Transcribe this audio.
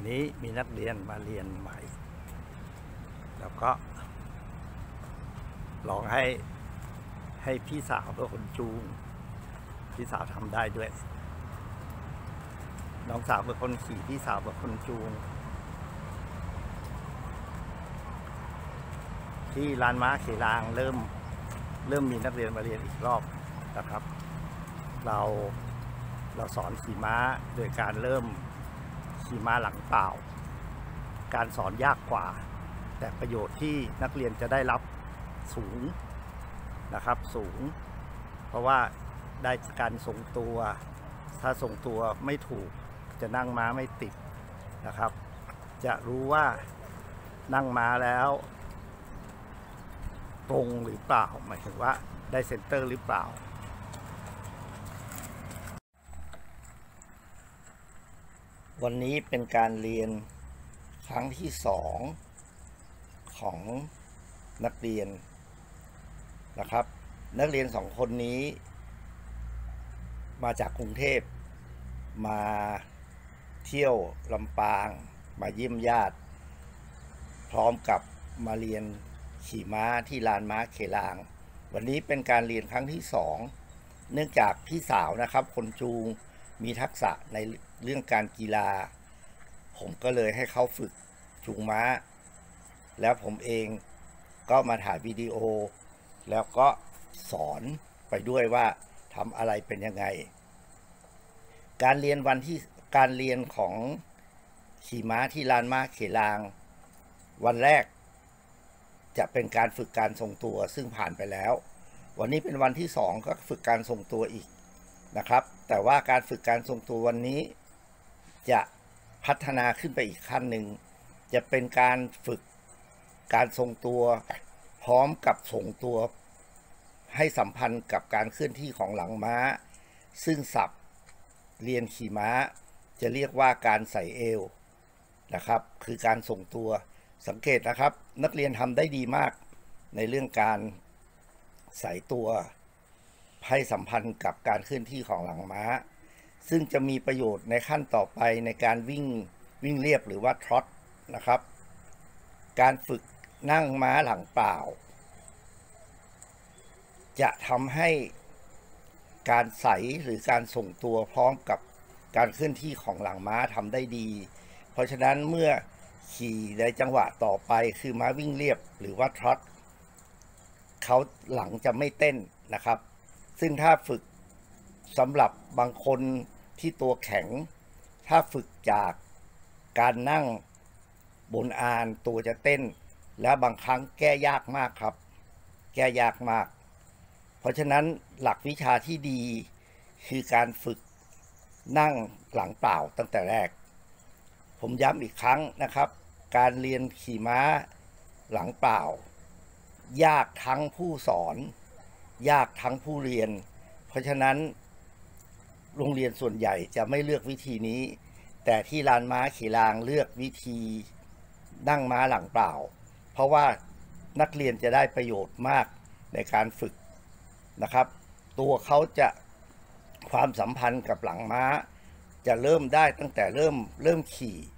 นี้มีนักเรียนมาเรียนใหม่แล้วก็ลองให้พี่สาวเป็นคนจูงพี่สาวทำได้ด้วยน้องสาวเป็นคนขี่พี่สาวเป็นคนจูงที่ลานม้าเขลางเริ่มมีนักเรียนมาเรียนอีกรอบนะครับเราสอนขี่ม้าโดยการเริ่มขี่ม้าหลังเปล่าการสอนยากกว่าแต่ประโยชน์ที่นักเรียนจะได้รับสูงนะครับสูงเพราะว่าได้การทรงตัวถ้าทรงตัวไม่ถูกจะนั่งม้าไม่ติดนะครับจะรู้ว่านั่งม้าแล้วตรงหรือเปล่าหมายถึงว่าได้เซนเตอร์หรือเปล่าวันนี้เป็นการเรียนครั้งที่2ของนักเรียนนะครับนักเรียน2คนนี้มาจากกรุงเทพมาเที่ยวลำปางมาเยี่ยมญาติพร้อมกับมาเรียนขี่ม้าที่ลานม้าเขลางวันนี้เป็นการเรียนครั้งที่2เนื่องจากพี่สาวนะครับคนจูงมีทักษะในเรื่องการกีฬาผมก็เลยให้เขาฝึกจูงม้าแล้วผมเองก็มาถ่ายวิดีโอแล้วก็สอนไปด้วยว่าทำอะไรเป็นยังไงการเรียนของขี่ม้าที่ลานม้าเขลางวันแรกจะเป็นการฝึกการทรงตัวซึ่งผ่านไปแล้ววันนี้เป็นวันที่2ก็ฝึกการทรงตัวอีกนะครับแต่ว่าการฝึกการทรงตัววันนี้จะพัฒนาขึ้นไปอีกขั้นหนึ่งจะเป็นการฝึกการทรงตัวพร้อมกับทรงตัวให้สัมพันธ์กับการเคลื่อนที่ของหลังม้าซึ่งศัพท์เรียนขี่ม้าจะเรียกว่าการใส่เอวนะครับคือการทรงตัวสังเกตนะครับนักเรียนทำได้ดีมากในเรื่องการใส่ตัวให้สัมพันธ์กับการเคลื่อนที่ของหลังม้าซึ่งจะมีประโยชน์ในขั้นต่อไปในการวิ่งเรียบหรือว่าทรอตนะครับการฝึกนั่งม้าหลังเปล่าจะทำให้การใส่หรือการส่งตัวพร้อมกับการเคลื่อนที่ของหลังม้าทำได้ดีเพราะฉะนั้นเมื่อขี่ในจังหวะต่อไปคือม้าวิ่งเรียบหรือว่าทรอตเขาหลังจะไม่เต้นนะครับซึ่งถ้าฝึกสำหรับบางคนที่ตัวแข็งถ้าฝึกจากการนั่งบนอานตัวจะเต้นและบางครั้งแก้ยากมากครับแก้ยากมากเพราะฉะนั้นหลักวิชาที่ดีคือการฝึกนั่งหลังเปล่าตั้งแต่แรกผมย้ำอีกครั้งนะครับการเรียนขี่ม้าหลังเปล่ายากทั้งผู้สอนยากทั้งผู้เรียนเพราะฉะนั้นโรงเรียนส่วนใหญ่จะไม่เลือกวิธีนี้แต่ที่ลานม้าเขลางเลือกวิธีนั่งม้าหลังเปล่าเพราะว่านักเรียนจะได้ประโยชน์มากในการฝึกนะครับตัวเขาจะความสัมพันธ์กับหลังม้าจะเริ่มได้ตั้งแต่เริ่มขี่